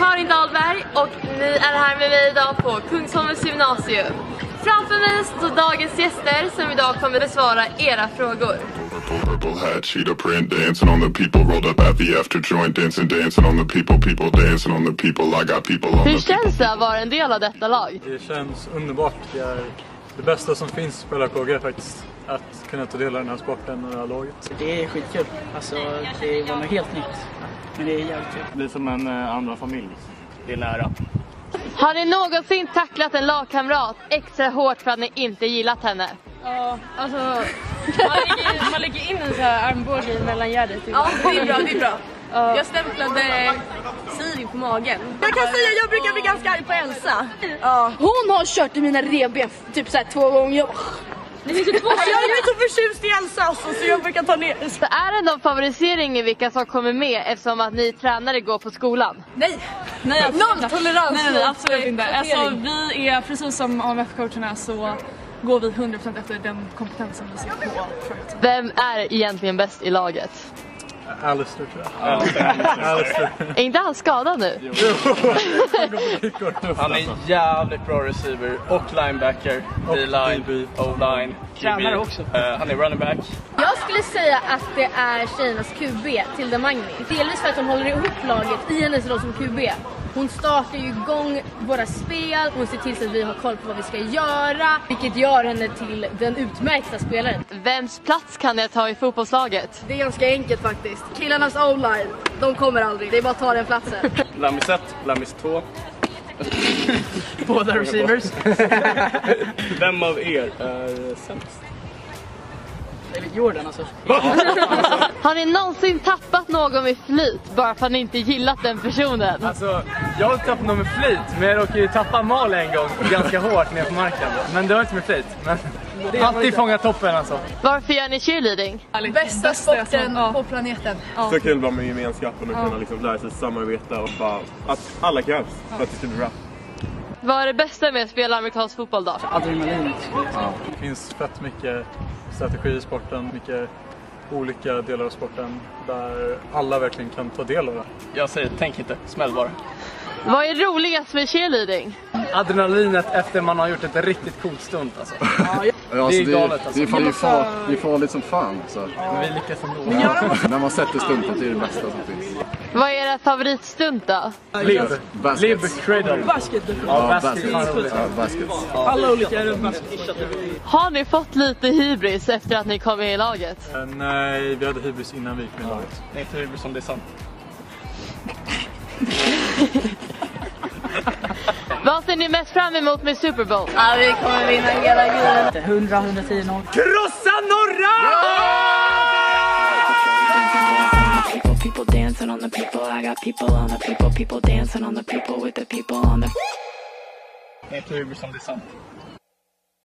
Karin Dahlberg och ni är här med mig idag på Kungsholmens gymnasium. Framför mig står dagens gäster som idag kommer besvara era frågor. Purple hat, cheetah print, dancing on the people, rolled up at the after joint, dancing on the people, dancing on the people, I got people on the people. Hur känns det att vara en del av detta lag? Det känns underbart. Det är det bästa som finns på LKG faktiskt. Att kunna ta del av den här sporten och det här laget. Det är skitkul. Alltså, det var något helt nytt. Men det är jävligt kul. Det blir som en andra familj. Det är nära. Har ni någonsin tacklat en lagkamrat extra hårt för att ni inte gillat henne? Ja, alltså man lägger in en så här armbåge mellan gärdet. Ja, det är bra. Jag stämplade Siri på magen. Jag kan säga att jag brukar bli ganska arg på Elsa. Hon har kört i mina revben typ så här 2 gånger. Jag är så förtjust i Elsa alltså, så jag brukar ta ner. Så är det någon favorisering i vilka som kommer med eftersom att ni tränare går på skolan? Nej, nolltolerans. Nej, absolut inte. Alltså, vi är precis som AMF-coacherna så går vi 100% efter den kompetensen vi ser på. Vem är egentligen bäst i laget? Alistair tror jag. Alistair. Är inte han skadad nu? Han är jävligt bra receiver och linebacker, D-line, O-line, Tränare också. Han är running back. Jag skulle säga att det är tjejernas QB, Tilda Magni. Delvis för att hon håller ihop laget i hennes roll som QB. Hon startar ju igång våra spel, hon ser till så att vi har koll på vad vi ska göra, vilket gör henne till den utmärkta spelaren. Vems plats kan jag ta i fotbollslaget? Det är ganska enkelt faktiskt. Killarnas O-line, de kommer aldrig. Det är bara att ta den platsen. Lammis 1, Lammis 2. Båda receivers. Vem av er är sämst? David Jordan alltså. Har ni någonsin tappat någon med flit bara för att ni inte gillat den personen? Alltså, jag har tappat någon med flit, men jag råkade ju tappa Mal en gång ganska hårt ner på marken. Men det var inte med flit, men alltid fånga toppen alltså. Varför gör ni cheerleading? Bästa sporten på planeten. Så kul bara med gemenskapen och kunna liksom lära sig samarbeta och bara att alla krävs för att det ska bli bra. Vad är det bästa med att spela amerikansk fotboll då? Adrenalinet. Det finns fett mycket strategi i sporten, mycket olika delar av sporten där alla verkligen kan ta del av det. Jag säger, tänk inte, smäll bara. Vad är roligast med cheerleading? Adrenalinet efter man har gjort ett riktigt coolt stunt alltså. Ja, alltså, det är galet alltså. Det är farligt som fan så. Men vi lyckas ändå. När man sätter stuntet är det bästa som finns. Vad är era favoritstunt då? Lib cradle. Basket. Ja, basket. Basket. Alla olika är basket. Har ni fått lite hybris efter att ni kom med i laget? Nej, vi hade hybris innan vi gick med i laget. Det är inte hybris som det är sant. Vad ser ni mest fram emot med Super Bowl? Ja, vi kommer vinna hela grejen. 100-110-0. Krossa Norra! People dancing on the people, I got people on the people dancing on the people with the people on the. Det är inte hybris som det är sant.